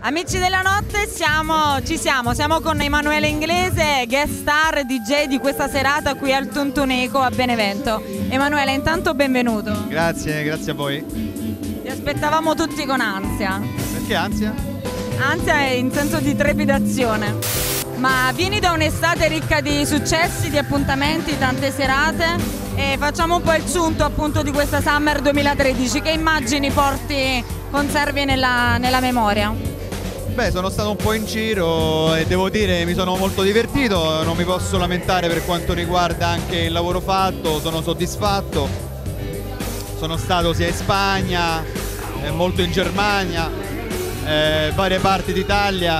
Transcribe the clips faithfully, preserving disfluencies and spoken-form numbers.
Amici della notte, siamo, ci siamo, siamo con Emanuele Inglese, guest star D J di questa serata qui al Tuntuneco a Benevento. Emanuele, intanto benvenuto. Grazie, grazie a voi. Ti aspettavamo tutti con ansia. Perché ansia? Ansia in senso di trepidazione. Ma vieni da un'estate ricca di successi, di appuntamenti, tante serate e facciamo un po' il sunto appunto di questa Summer duemilatredici. Che immagini porti, conservi nella, nella memoria? Beh, sono stato un po' in giro e devo dire mi sono molto divertito, non mi posso lamentare per quanto riguarda anche il lavoro fatto, sono soddisfatto. Sono stato sia in Spagna, eh, molto in Germania, eh, varie parti d'Italia.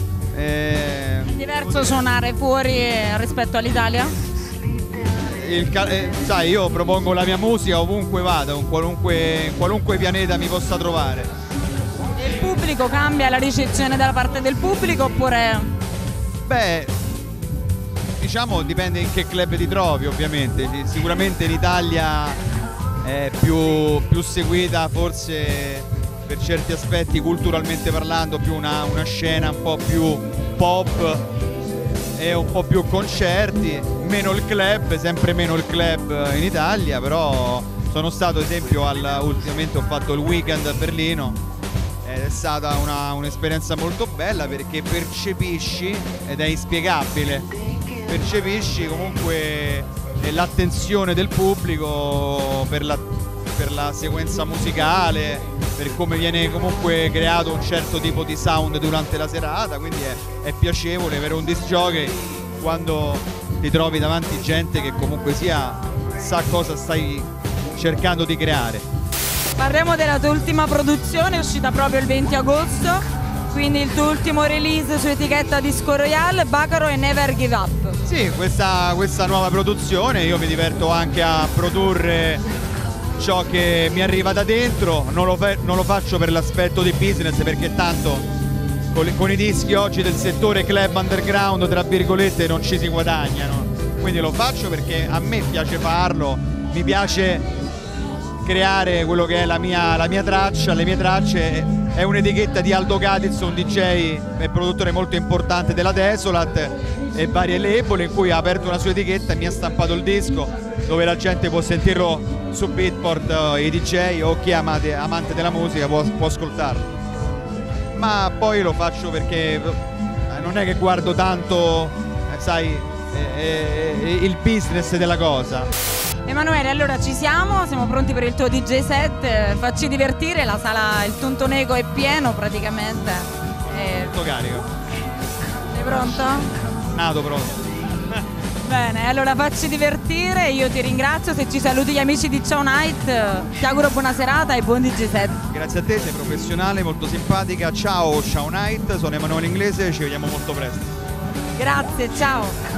Eh, È diverso suonare fuori rispetto all'Italia? Il, eh, sai, io propongo la mia musica ovunque vada, in qualunque, in qualunque pianeta mi possa trovare. Il pubblico cambia, la ricezione dalla parte del pubblico oppure? Beh, diciamo dipende in che club ti trovi ovviamente, sicuramente in Italia è più, più seguita forse per certi aspetti culturalmente parlando, più una, una scena un po' più pop e un po' più concerti, meno il club, sempre meno il club in Italia, però sono stato ad esempio al, ultimamente ho fatto il weekend a Berlino. È stata un'esperienza molto bella perché percepisci, ed è inspiegabile, percepisci comunque l'attenzione del pubblico per la, per la sequenza musicale, per come viene comunque creato un certo tipo di sound durante la serata, quindi è, è piacevole avere un disc jockey quando ti trovi davanti gente che comunque sia sa cosa stai cercando di creare. Parliamo della tua ultima produzione, uscita proprio il venti agosto, quindi il tuo ultimo release su etichetta Disco Royale, Bacaro e Never Give Up. Sì, questa, questa nuova produzione, io mi diverto anche a produrre ciò che mi arriva da dentro, non lo, non lo faccio per l'aspetto di business perché tanto con, con i dischi oggi del settore club underground, tra virgolette, non ci si guadagnano, quindi lo faccio perché a me piace farlo, mi piace creare quello che è la mia, la mia traccia, le mie tracce. È un'etichetta di Aldo Cadiz, un D J e produttore molto importante della Desolat e varie label, in cui ha aperto una sua etichetta e mi ha stampato il disco dove la gente può sentirlo su Beatport, i D J o chi è amante, amante della musica può, può ascoltarlo. Ma poi lo faccio perché non è che guardo tanto, sai, eh, eh, il business della cosa. Emanuele, allora ci siamo, siamo pronti per il tuo D J set, facci divertire, la sala, il Tuntuneco è pieno praticamente. E... Molto carico. Sei pronto? Nato pronto. Bene, allora facci divertire, io ti ringrazio, se ci saluti gli amici di Ciao Night, ti auguro buona serata e buon D J set. Grazie a te, sei professionale, molto simpatica, ciao Ciao Night, sono Emanuele Inglese, ci vediamo molto presto. Grazie, ciao.